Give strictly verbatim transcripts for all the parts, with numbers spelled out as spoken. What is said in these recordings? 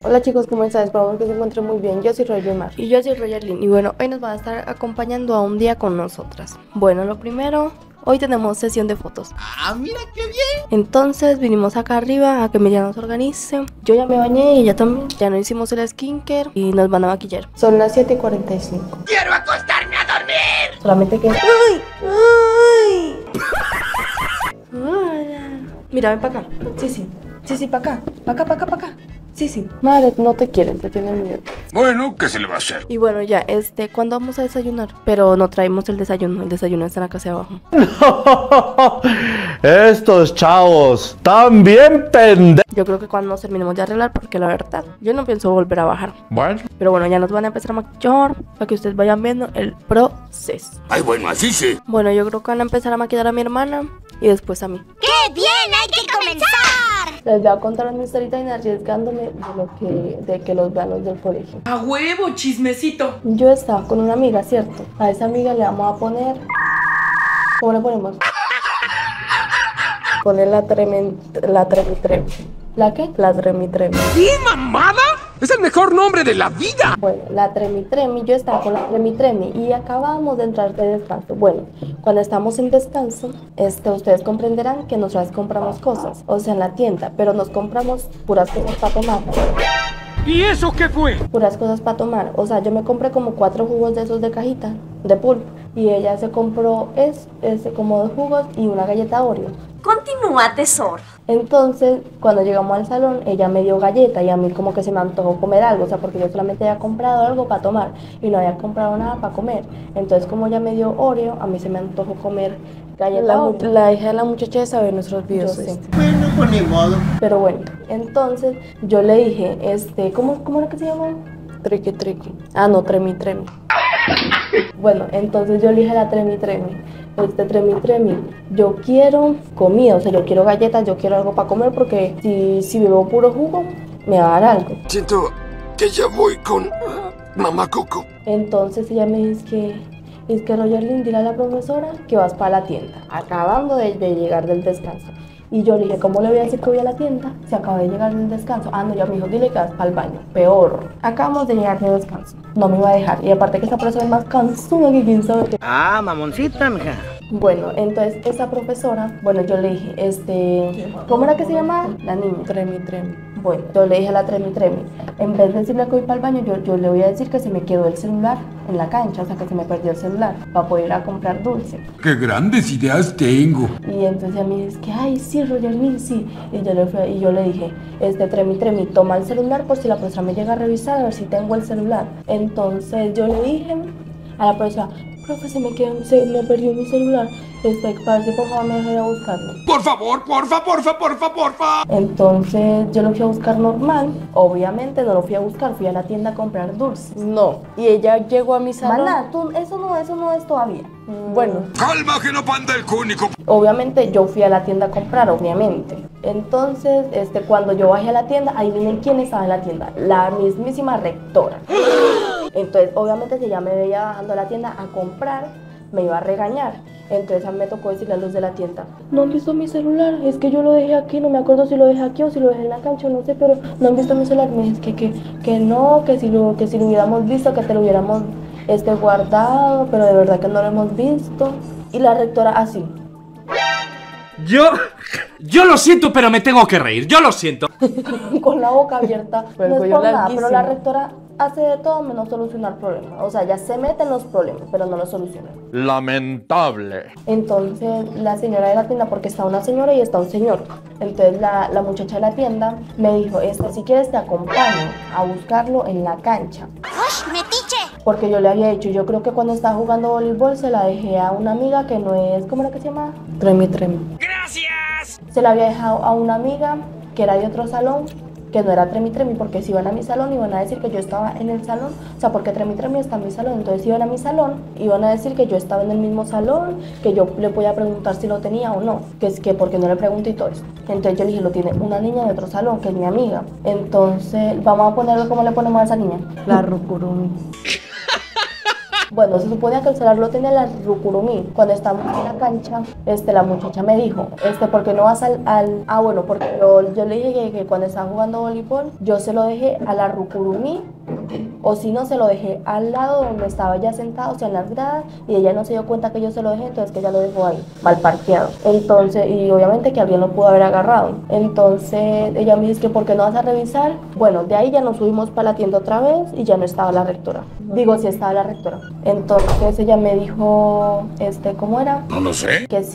Hola chicos, ¿cómo están? Esperamos que se encuentren muy bien. Yo soy Roger Mar. Y yo soy Roger Lynn. Y bueno, hoy nos van a estar acompañando a un día con nosotras. Bueno, lo primero, hoy tenemos sesión de fotos. ¡Ah, mira qué bien! Entonces vinimos acá arriba a que Miriam nos organice. Yo ya me bañé y ella también. Ya no hicimos el skincare y nos van a maquillar. Son las siete y cuarenta y cinco. ¡Quiero acostarme a dormir! Solamente que... ¡Ay! ¡Ay! Ay. Mira, ven para acá. Sí, sí. Sí, sí, para acá. Para acá, para acá, para acá. Sí, sí. Madre, no te quieren, te tienen miedo. Bueno, ¿qué se le va a hacer? Y bueno, ya, este, ¿cuándo vamos a desayunar? Pero no traemos el desayuno, el desayuno está en la casa de abajo. Estos chavos, tan bien pendejos. Yo creo que cuando nos terminemos de arreglar, porque la verdad, yo no pienso volver a bajar. Bueno. Pero bueno, ya nos van a empezar a maquillar, para que ustedes vayan viendo el proceso. Ay, bueno, así sí. Bueno, yo creo que van a empezar a maquillar a mi hermana y después a mí. ¡Qué bien! ¡Hay que comenzar! Les voy a contar una historita y arriesgándome de lo que, de que los vean los del colegio. ¡A huevo, chismecito! Yo estaba con una amiga, ¿cierto? A esa amiga le vamos a poner... ¿Cómo le ponemos? Poner la tremen... La tremitremi. ¿La qué? La tremitremi. ¿Qué mamada? ¡Es el mejor nombre de la vida! Bueno, la tremitremi, yo estaba con la tremitremi y acabamos de entrar de descanso. Bueno, cuando estamos en descanso, este, ustedes comprenderán que nosotras compramos cosas, o sea, en la tienda, pero nos compramos puras cosas para tomar. ¿Y eso qué fue? Puras cosas para tomar, o sea, yo me compré como cuatro jugos de esos de cajita, de pulpo, y ella se compró es, ese, como dos jugos y una galleta Oreo. Continúa, tesoro. Entonces, cuando llegamos al salón, ella me dio galleta y a mí como que se me antojó comer algo, o sea, porque yo solamente había comprado algo para tomar y no había comprado nada para comer. Entonces, como ella me dio Oreo, a mí se me antojó comer galleta La, Oreo. la hija de la muchacha de saber nuestros videos. Yo sé. Bueno, pues ni modo. Pero bueno, entonces yo le dije, este, ¿cómo, cómo era que se llama? Triqui, triqui. Ah, no, tremi, tremi. Bueno, entonces yo le dije a la tremi, tremi. Este tremi tremi, yo quiero comida, o sea, yo quiero galletas, yo quiero algo para comer porque si, si bebo puro jugo, me va a dar algo. Siento que ya voy con mamá Coco. Entonces ella me dice que, es que Roger Lynn, dile a la profesora que vas para la tienda, acabando de, de llegar del descanso. Y yo le dije, ¿cómo le voy a decir que voy a la tienda si acabo de llegar del descanso? Ah, no, ya me dijo, dile que vas para el baño. Peor. Acabamos de llegar del descanso. No me iba a dejar. Y aparte que esa profesora es más cansada que quién sabe qué. Ah, mamoncita, mija. Bueno, entonces esa profesora, bueno, yo le dije, este, ¿cómo era que se llamaba? La niña. Tremi, tremi. Bueno, yo le dije a la tremi tremi, en vez de decirle que voy para el baño, yo, yo le voy a decir que se me quedó el celular en la cancha, o sea, que se me perdió el celular, para poder ir a comprar dulce. ¡Qué grandes ideas tengo! Y entonces a mí dice que, ay, sí, Roger Lynn, sí. Y yo, le fui, y yo le dije, este, tremi tremi, toma el celular por si la profesora me llega a revisar, a ver si tengo el celular. Entonces yo le dije a la profesora, profe, se me, quedó, se me perdió mi celular. Este, parece, por favor, me dejaría buscarlo. Por favor, porfa, porfa, porfa, porfa. Entonces yo lo fui a buscar normal. Obviamente no lo fui a buscar, fui a la tienda a comprar dulces. No. Y ella llegó a mi salón. Mana, tú, eso no, eso no es todavía. Bueno. Calma que no panda el cúnico. Obviamente yo fui a la tienda a comprar, obviamente. Entonces, este, cuando yo bajé a la tienda, ahí vienen quién estaba en la tienda. La mismísima rectora. Entonces, obviamente si ella me veía bajando a la tienda a comprar, me iba a regañar. Entonces a mí me tocó decirle a los de la tienda, no han visto mi celular, es que yo lo dejé aquí, no me acuerdo si lo dejé aquí o si lo dejé en la cancha, no sé, pero no han visto mi celular. Me dice que, que, que no, que si, lo, que si lo hubiéramos visto, que te lo hubiéramos este, guardado, pero de verdad que no lo hemos visto. Y la rectora así. Yo... Yo lo siento, pero me tengo que reír, yo lo siento. Con la boca abierta, Pero no es cuello por nada, larguísimo. pero la rectora hace de todo menos solucionar problemas. O sea, ya se mete en los problemas, pero no los soluciona. Lamentable. Entonces la señora de la tienda, porque está una señora y está un señor, entonces la, la muchacha de la tienda me dijo, este, si quieres te acompaño a buscarlo en la cancha. ¡Ush, metiche! Porque yo le había dicho, yo creo que cuando estaba jugando voleibol se la dejé a una amiga que no es, ¿cómo era que se llama? Tremi, tremi. ¡Gracias! Se la había dejado a una amiga que era de otro salón, que no era tremi tremi, porque si iban a mi salón iban a decir que yo estaba en el salón, o sea, porque tremi tremi está en mi salón, entonces si iban a mi salón, iban a decir que yo estaba en el mismo salón, que yo le podía preguntar si lo tenía o no, que es que porque no le pregunté y todo eso. Entonces yo le dije, lo tiene una niña de otro salón, que es mi amiga. Entonces, vamos a ponerlo como le ponemos a esa niña. La rucurumi. Bueno, se suponía que el celular lo tenía la Rucurumí. Cuando estábamos en la cancha, este, la muchacha me dijo, este, ¿por qué no vas al...? al... Ah, bueno, porque yo, yo le dije que, que cuando estaba jugando voleibol, yo se lo dejé a la Rucurumí, o si no, se lo dejé al lado donde estaba ella sentado, o sea, en las gradas, y ella no se dio cuenta que yo se lo dejé, entonces que ella lo dejó ahí, mal parqueado. Entonces, y obviamente que alguien lo pudo haber agarrado. Entonces, ella me dice que ¿por qué no vas a revisar? Bueno, de ahí ya nos subimos para la tienda otra vez y ya no estaba la rectora. Digo, sí estaba la rectora. Entonces, ella me dijo, este, ¿cómo era? No lo sé. Que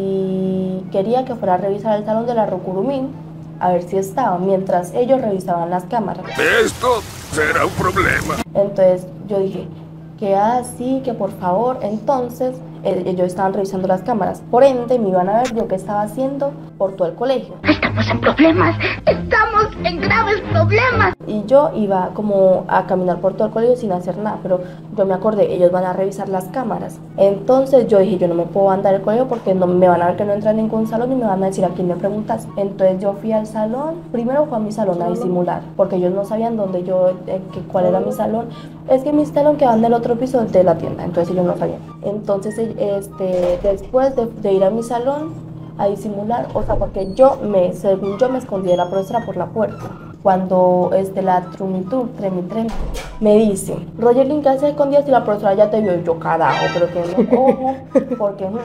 si quería que fuera a revisar el salón de la Rucurumí, a ver si estaba, mientras ellos revisaban las cámaras. Esto será un problema. Entonces yo dije, que así, que por favor. Entonces eh, ellos estaban revisando las cámaras, por ende me iban a ver yo qué estaba haciendo por todo el colegio. Estamos en problemas, estamos en graves problemas. Y yo iba como a caminar por todo el colegio sin hacer nada, pero yo me acordé, ellos van a revisar las cámaras. Entonces yo dije, yo no me puedo andar el colegio porque no me van a ver que no entra en ningún salón y me van a decir a quién me preguntas. Entonces yo fui al salón, primero fue a mi salón a disimular, porque ellos no sabían dónde yo, eh, que, cuál era mi salón. Es que mi salón quedaba en el otro piso de la tienda, entonces ellos no sabían. Entonces este, después de, de ir a mi salón a disimular, o sea, porque yo me, según yo me escondí de la profesora por la puerta. Cuando este, la Trumitur, Tremitrem, me dice, Rogerlin, ¿qué se escondía si la profesora ya te vio? Y yo, carajo, pero que no, ojo, porque no.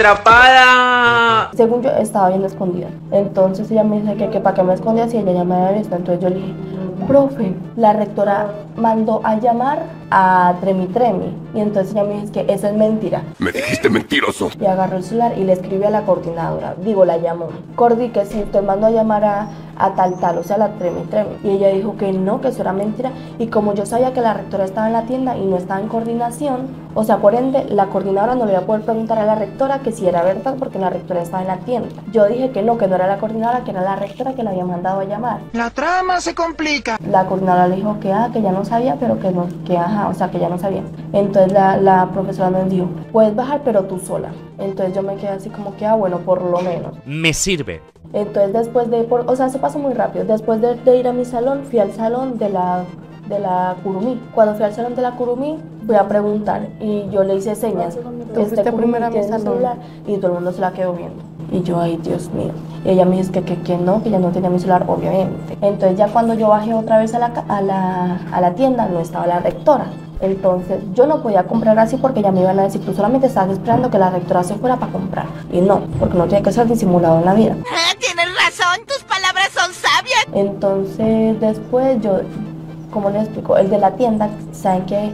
¡Atrapada! Según yo, estaba bien escondida. Entonces ella me dice que, que para qué me escondía si ella ya me había visto. Entonces yo le dije, profe, la rectora mandó a llamar a Tremitremi. Y entonces ella me dice que eso es mentira. Me dijiste mentiroso. Y agarró el celular y le escribió a la coordinadora. Digo, la llamó. Cordi, que sí, usted mandó a llamar a, a tal tal, o sea, la Tremitremi. Y ella dijo que no, que eso era mentira. Y como yo sabía que la rectora estaba en la tienda y no estaba en coordinación, o sea, por ende, la coordinadora no le iba a poder preguntar a la rectora que si era verdad porque la rectora estaba en la tienda. Yo dije que no, que no era la coordinadora, que era la rectora que la había mandado a llamar. La trama se complica. La coordinadora le dijo que, ah, que ya no sabía, pero que no, que ajá, o sea, que ya no sabía. Entonces la, la profesora nos dijo, puedes bajar, pero tú sola. Entonces yo me quedé así como que, ah, bueno, por lo menos. Me sirve. Entonces después de, por, o sea, eso pasó muy rápido. Después de, de ir a mi salón, fui al salón de la, de la Curumí. Cuando fui al salón de la Curumí, fui a preguntar y yo le hice señas. Fuiste primero a mi salón. Celular, y todo el mundo se la quedó viendo. Y yo, ay, Dios mío. Y ella me dijo que, que, que no, que ya no tenía mi celular, obviamente. Entonces ya cuando yo bajé otra vez a la, a la, a la tienda, no estaba la rectora. Entonces yo no podía comprar así porque ya me iban a decir, tú solamente estabas esperando que la rectora se fuera para comprar. Y no, porque no tiene que ser disimulado en la vida. Ah, tienes razón, tus palabras son sabias. Entonces después yo, como les explico, el de la tienda, ¿saben qué?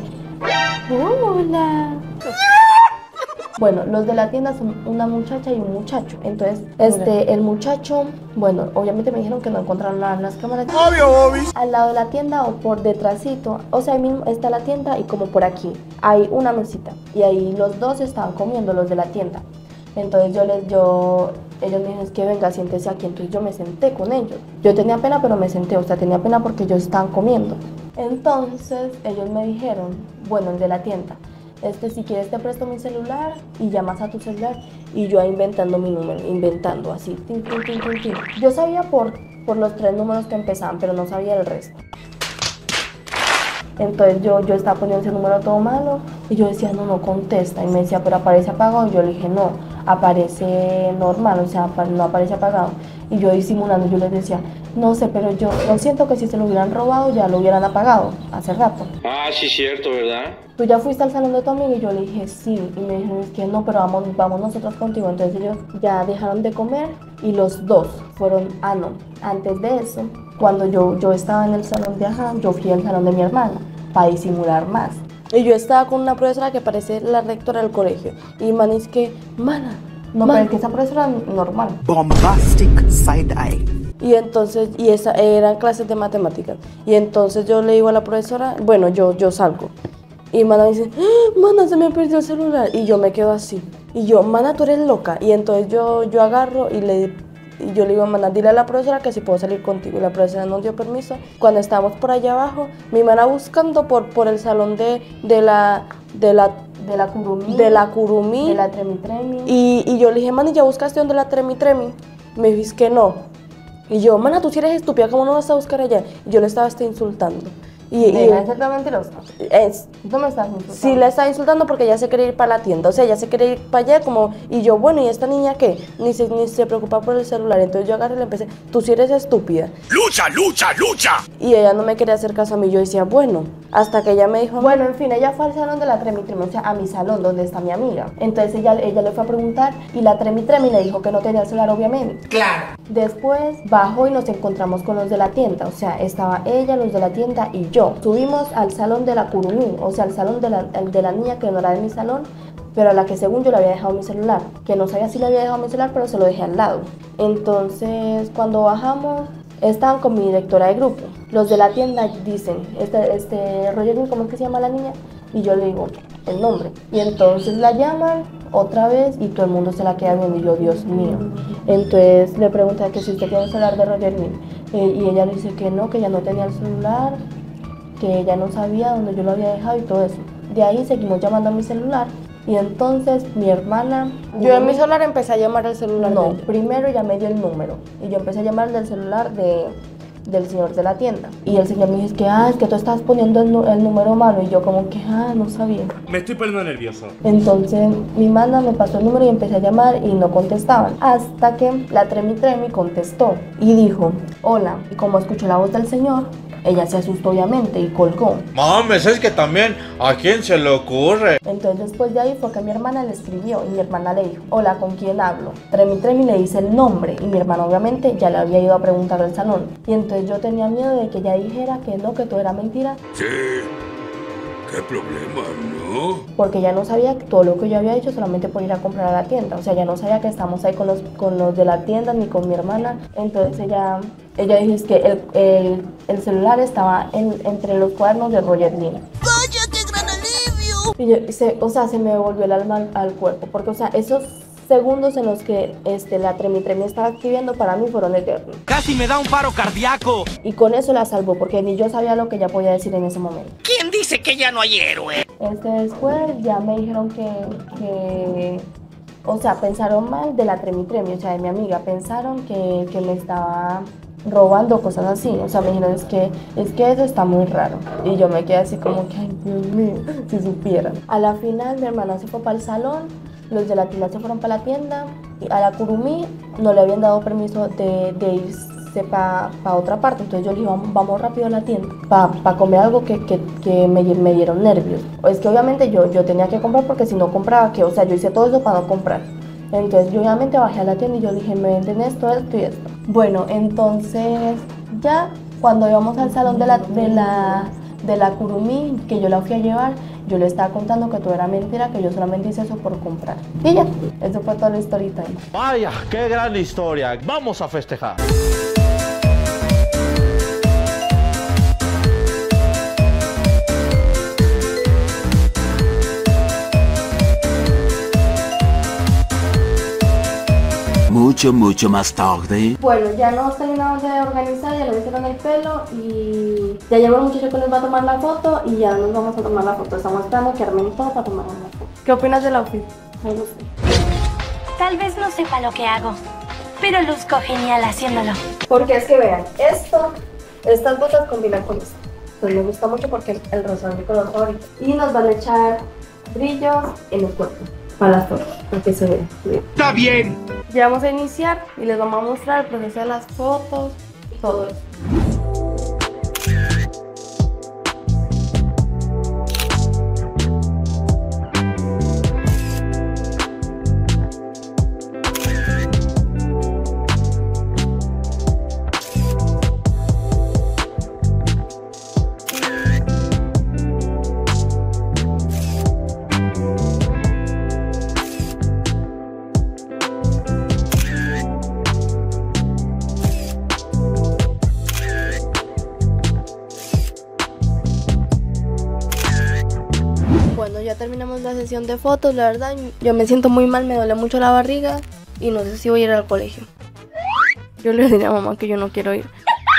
Hola. Bueno, los de la tienda son una muchacha y un muchacho. Entonces, este, el muchacho, bueno, obviamente me dijeron que no encontraron nada en las cámaras. Obvio, obvio. Al lado de la tienda o por detrásito, o sea, ahí mismo está la tienda y como por aquí hay una mesita. Y ahí los dos estaban comiendo, los de la tienda. Entonces yo les, yo, ellos me dijeron, es que venga, siéntese aquí. Entonces yo me senté con ellos. Yo tenía pena, pero me senté, o sea, tenía pena porque ellos estaban comiendo. Entonces ellos me dijeron, bueno, el de la tienda, este, si quieres te presto mi celular y llamas a tu celular. Y yo ahí inventando mi número, inventando así, tin, tin, tin, tin, tin. Yo sabía por, por los tres números que empezaban, pero no sabía el resto. Entonces yo, yo estaba poniendo ese número todo malo y yo decía, no, no contesta. Y me decía, pero aparece apagado. Y yo le dije, no, aparece normal, o sea, no aparece apagado. Y yo disimulando, yo les decía, no sé, pero yo, yo siento que si se lo hubieran robado ya lo hubieran apagado hace rato. Ah, sí, cierto, ¿verdad? ¿Tú ya fuiste al salón de tu amigo? Y yo le dije, sí. Y me dijeron, es que no, pero vamos, vamos nosotros contigo. Entonces ellos ya dejaron de comer y los dos fueron, ah, no. Antes de eso, cuando yo, yo estaba en el salón de ajá, yo fui al salón de mi hermana para disimular más. Y yo estaba con una profesora que parece la rectora del colegio. Y man, es que, mana, no, man, pero es que esa profesora normal. Bombastic side eye. Y entonces, y esa eran clases de matemáticas. Y entonces yo le digo a la profesora, bueno, yo, yo salgo. Y mana dice, ¡ah, mana, se me perdió el celular! Y yo me quedo así. Y yo, mana, tú eres loca. Y entonces yo, yo agarro y le y yo le digo, mana, dile a la profesora que si puedo salir contigo. Y la profesora nos dio permiso. Cuando estábamos por allá abajo, mi mana buscando por, por el salón de, de la... De la De la Curumí. De la Curumí. De la Tremitremi. Y, y yo le dije, mana, ¿ya buscaste donde la Tremitremi? Me dijo que no. Y yo, mana, tú si eres estúpida, ¿cómo no vas a buscar allá? Y yo le estaba hasta insultando. Y, y Deja de ser tan mentirosa. es, No me estás insultando. sí le estaba insultando porque ella se quería ir para la tienda, o sea, ella se quería ir para allá como, y yo, bueno, ¿y esta niña qué? Ni se, ni se preocupa por el celular, entonces yo agarré y le empecé, tú sí eres estúpida. ¡Lucha, lucha, lucha! Y ella no me quería hacer caso a mí, yo decía, bueno, hasta que ella me dijo, Bueno, en fin, ella fue al salón de la Tremi Tremi, o sea, a mi salón donde está mi amiga. Entonces ella, ella le fue a preguntar y la Tremi Tremi le dijo que no tenía el celular, obviamente. Claro. Después bajó y nos encontramos con los de la tienda, o sea, estaba ella, los de la tienda y yo. Subimos al salón de la Curumí, o sea, al salón de la, el de la niña que no era de mi salón, pero a la que según yo le había dejado mi celular, que no sabía si le había dejado mi celular, pero se lo dejé al lado. Entonces, cuando bajamos, estaban con mi directora de grupo. Los de la tienda dicen, este, este Roger, ¿cómo es que se llama la niña? Y yo le digo el nombre. Y entonces la llaman otra vez y todo el mundo se la queda viendo y yo, Dios mío. Entonces le pregunté que si usted tiene el celular de Roger Mil. Eh, y ella le dice que no, que ella no tenía el celular, que ella no sabía dónde yo lo había dejado y todo eso. De ahí seguimos llamando a mi celular. Y entonces mi hermana... yo en mi celular empecé a llamar al celular No, de ella. primero ella me dio el número y yo empecé a llamar del celular de, del señor de la tienda. Y el señor me dijo, es que, ah, es que tú estás poniendo el, nu- el número malo. Y yo como que, ah, no sabía. Me estoy poniendo nervioso. Entonces mi hermana me pasó el número y empecé a llamar y no contestaban. Hasta que la Tremi Tremi contestó y dijo, hola. Y como escuchó la voz del señor, ella se asustó obviamente y colgó. Mames, es que también, ¿a quién se le ocurre? Entonces después de ahí fue que mi hermana le escribió y mi hermana le dijo, hola, ¿con quién hablo? Tremi Tremi le dice el nombre y mi hermana obviamente ya le había ido a preguntar al salón. Y entonces yo tenía miedo de que ella dijera que no, que todo era mentira, Sí. ¿Qué problema, no? porque ella no sabía todo lo que yo había hecho solamente por ir a comprar a la tienda. O sea, ella no sabía que estamos ahí con los, con los de la tienda ni con mi hermana. Entonces ella, ella dijo es que el, el, el celular estaba en, entre los cuadernos de Roger Lin. ¡Cállate, gran alivio! Y yo, se, o sea, se me volvió el alma al, al cuerpo, porque, o sea, esos segundos en los que este, la Tremi Tremi estaba escribiendo para mí fueron eternos. Casi me da un paro cardíaco. Y con eso la salvó, porque ni yo sabía lo que ella podía decir en ese momento. ¿Quién dice que ya no hay héroe? Este, después ya me dijeron que, que, o sea, pensaron mal de la Tremi Tremi, o sea, de mi amiga, pensaron que, que me estaba robando, cosas así, o sea, me dijeron, es que, es que eso está muy raro, y yo me quedé así como que, ay, Dios mío, si supieran. A la final mi hermana se fue para el salón, los de la tienda se fueron para la tienda, y a la Curumí no le habían dado permiso de, de irse para pa otra parte, entonces yo le dije, vamos, vamos rápido a la tienda, para pa comer algo que, que, que me, me dieron nervios. Es que obviamente yo, yo tenía que comprar porque si no compraba, que, o sea, yo hice todo eso para no comprar. Entonces yo obviamente bajé a la tienda y yo dije, me venden esto, esto y esto. Bueno, entonces ya cuando íbamos al salón de la, de la, de la Curumí, que yo la fui a llevar, yo le estaba contando que todo era mentira, que yo solamente hice eso por comprar. Y ya, eso fue toda la historita. Vaya, qué gran historia. Vamos a festejar. Mucho, mucho más tarde. Bueno, ya nos terminamos de organizar, ya nos hicieron el pelo y ya llegó el muchacho que nos va a tomar la foto y ya nos vamos a tomar la foto. Estamos esperando que armen todo para tomar la foto. ¿Qué opinas del outfit? Me gusta. Tal vez no sepa lo que hago, pero luzco genial haciéndolo. Porque es que vean, esto, estas botas combinan con esto. Pues me gusta mucho porque el rosa es mi color favorito. Y nos van a echar brillos en el cuerpo para las fotos, para que se vea bien. ¡Está bien! Ya vamos a iniciar y les vamos a mostrar el proceso de las fotos, todo eso. Bueno, ya terminamos la sesión de fotos, la verdad, yo me siento muy mal, me duele mucho la barriga y no sé si voy a ir al colegio. Yo le diré a mamá que yo no quiero ir.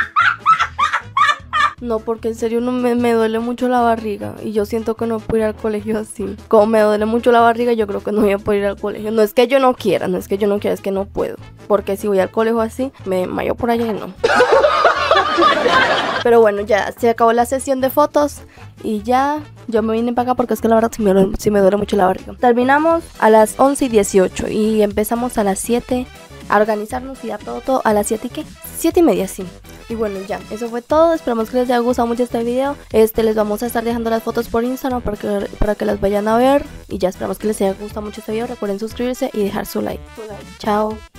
No, porque en serio no me, me duele mucho la barriga y yo siento que no puedo ir al colegio así. Como me duele mucho la barriga, yo creo que no voy a poder ir al colegio. No es que yo no quiera, no es que yo no quiera, es que no puedo. Porque si voy al colegio así, me desmayo por allá y no. Pero bueno, ya se acabó la sesión de fotos y ya yo me vine para acá porque es que la verdad sí me, duele, sí me duele mucho la barriga. Terminamos a las once y dieciocho y empezamos a las siete a organizarnos y a todo, todo a las siete y qué, siete y media, sí. Y bueno, ya, eso fue todo. Esperamos que les haya gustado mucho este video. Este, les vamos a estar dejando las fotos por Instagram para que, para que las vayan a ver. Y ya esperamos que les haya gustado mucho este video. Recuerden suscribirse y dejar su like. Su like. Chao.